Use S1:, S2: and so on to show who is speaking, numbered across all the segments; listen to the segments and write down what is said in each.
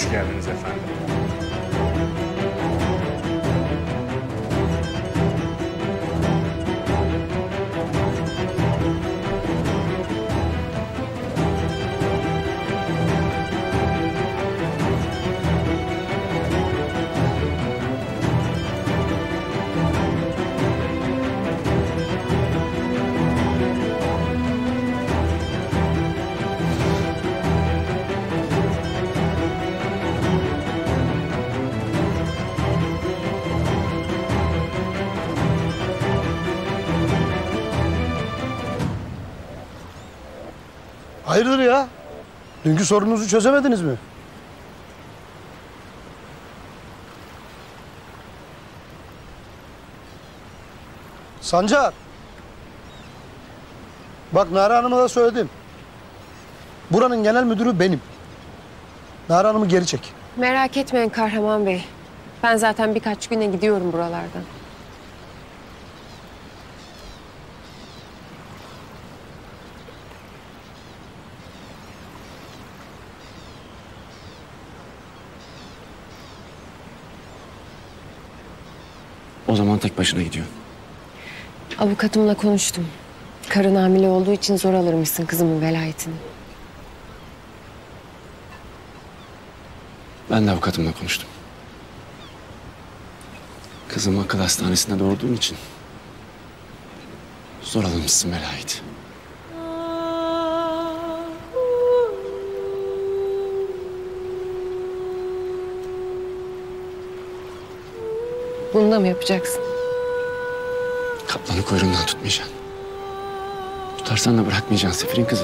S1: Hoş geldiniz efendim.
S2: Hayırdır ya? Dünkü sorununuzu çözemediniz mi? Sancar. Bak Nare Hanım'a da söyledim. Buranın genel müdürü benim. Nare Hanım'ı geri çek.
S3: Merak etmeyin Kahraman Bey. Ben zaten birkaç güne gidiyorum buralardan.
S4: O zaman tek başına gidiyorsun.
S3: Avukatımla konuştum. Karın hamile olduğu için zor alırmışsın kızımın velayetini.
S4: Ben de avukatımla konuştum. Kızımı akıl hastanesinde doğurduğun için zor alınmışsın velayeti.
S3: Bunu da mı yapacaksın?
S4: Kaplanı kuyruğundan tutmayacaksın. Tutarsan da bırakmayacaksın Sefir'in kızı.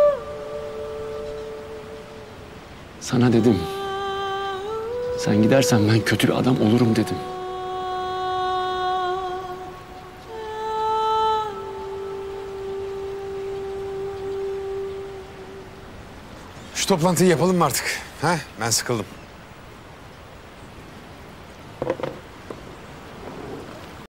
S4: Sana dedim. Sen gidersen ben kötü bir adam olurum dedim.
S5: Şu toplantıyı yapalım mı artık? Ha? Ben sıkıldım.